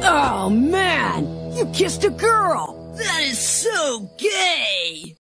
Oh man, you kissed a girl! That is so gay!